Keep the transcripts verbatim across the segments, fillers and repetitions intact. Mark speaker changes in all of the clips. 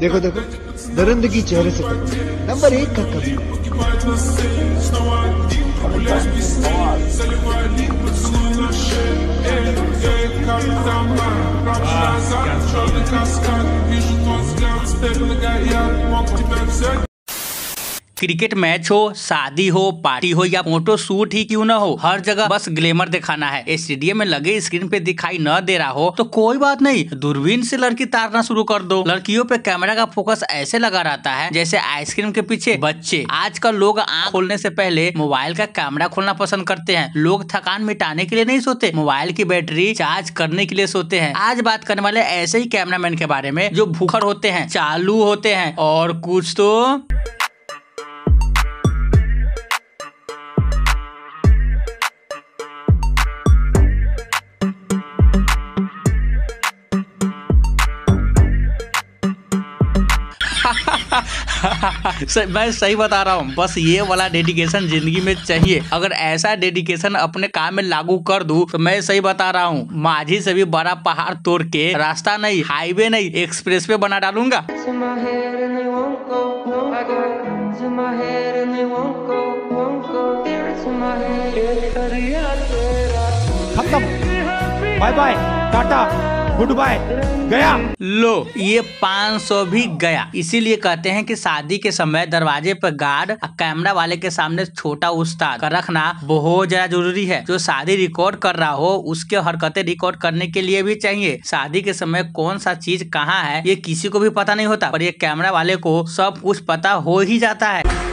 Speaker 1: देखो देखो दरिंदगी चेहरे से करो। नंबर एक का कभी
Speaker 2: क्रिकेट मैच हो, शादी हो, पार्टी हो या फोटो शूट ही क्यों ना हो, हर जगह बस ग्लैमर दिखाना है। स्टेडियम में लगे स्क्रीन पे दिखाई न दे रहा हो तो कोई बात नहीं, दूरबीन से लड़की तारना शुरू कर दो। लड़कियों पे कैमरा का फोकस ऐसे लगा रहता है जैसे आइसक्रीम के पीछे बच्चे। आजकल लोग आँख खोलने से पहले मोबाइल का कैमरा खोलना पसंद करते हैं। लोग थकान मिटाने के लिए नहीं सोते, मोबाइल की बैटरी चार्ज करने के लिए सोते हैं। आज बात करने वाले ऐसे ही कैमरामैन के बारे में जो भूखर होते हैं, चालू होते हैं और कुछ तो मैं सही बता रहा हूँ, बस ये वाला डेडिकेशन जिंदगी में चाहिए। अगर ऐसा डेडिकेशन अपने काम में लागू कर दूं तो मैं सही बता रहा हूँ, माझी से भी बड़ा पहाड़ तोड़ के रास्ता नहीं, हाईवे नहीं, एक्सप्रेस वे बना डालूंगा।
Speaker 1: खत्म, bye bye, tata, goodbye, गया।
Speaker 2: लो ये पाँच सौ भी गया। इसीलिए कहते हैं कि शादी के समय दरवाजे पर गार्ड और कैमरा वाले के सामने छोटा उस्ताद का रखना बहुत ज्यादा जरूरी है। जो शादी रिकॉर्ड कर रहा हो उसके हरकतें रिकॉर्ड करने के लिए भी चाहिए। शादी के समय कौन सा चीज कहाँ है ये किसी को भी पता नहीं होता, पर ये कैमरा वाले को सब कुछ पता हो ही जाता है।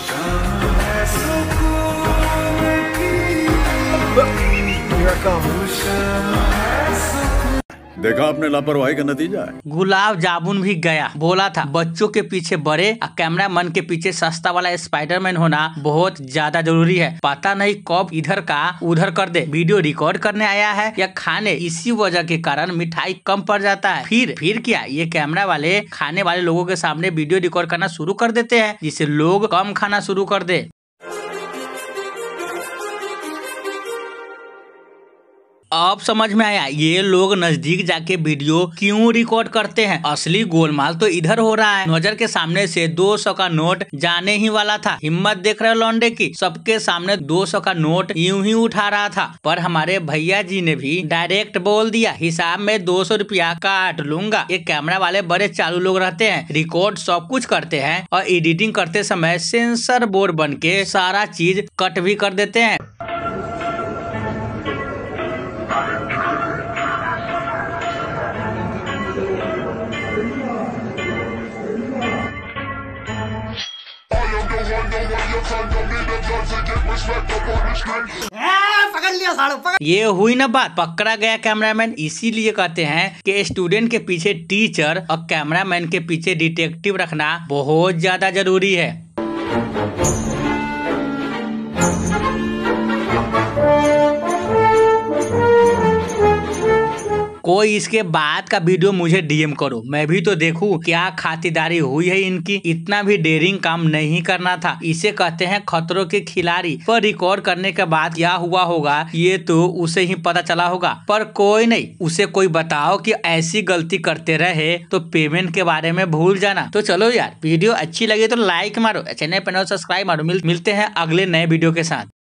Speaker 3: देखा आपने लापरवाही का नतीजा है।
Speaker 2: गुलाब जामुन भी गया। बोला था बच्चों के पीछे बड़े और कैमरा मैन के पीछे सस्ता वाला स्पाइडरमैन होना बहुत ज्यादा जरूरी है। पता नहीं कब इधर का उधर कर दे। वीडियो रिकॉर्ड करने आया है या खाने, इसी वजह के कारण मिठाई कम पड़ जाता है। फिर फिर क्या, ये कैमरा वाले खाने वाले लोगों के सामने वीडियो रिकॉर्ड करना शुरू कर देते हैं जिससे लोग कम खाना शुरू कर दे। अब समझ में आया ये लोग नजदीक जाके वीडियो क्यों रिकॉर्ड करते हैं। असली गोलमाल तो इधर हो रहा है। नजर के सामने से दो सौ का नोट जाने ही वाला था। हिम्मत देख रहे हो लौंडे की, सबके सामने दो सौ का नोट यूं ही उठा रहा था। पर हमारे भैया जी ने भी डायरेक्ट बोल दिया, हिसाब में दो सौ रुपया काट लूंगा। ये कैमरा वाले बड़े चालू लोग रहते हैं, रिकॉर्ड सब कुछ करते हैं और एडिटिंग करते समय सेंसर बोर्ड बन के सारा चीज कट भी कर देते हैं।
Speaker 4: पकड़ लिया सालो, पकड़।
Speaker 2: ये हुई ना बात, पकड़ा गया कैमरामैन। इसीलिए कहते हैं कि स्टूडेंट के पीछे टीचर और कैमरामैन के पीछे डिटेक्टिव रखना बहुत ज्यादा जरूरी है। कोई इसके बाद का वीडियो मुझे डीएम करो, मैं भी तो देखूं क्या खातिरदारी हुई है इनकी। इतना भी डेयरिंग काम नहीं करना था। इसे कहते हैं खतरों के खिलाड़ी। पर रिकॉर्ड करने के बाद क्या हुआ होगा ये तो उसे ही पता चला होगा। पर कोई नहीं, उसे कोई बताओ कि ऐसी गलती करते रहे तो पेमेंट के बारे में भूल जाना। तो चलो यार, वीडियो अच्छी लगी तो लाइक मारो, चैनल पर सब्सक्राइब मारो। मिल, मिलते हैं अगले नए वीडियो के साथ।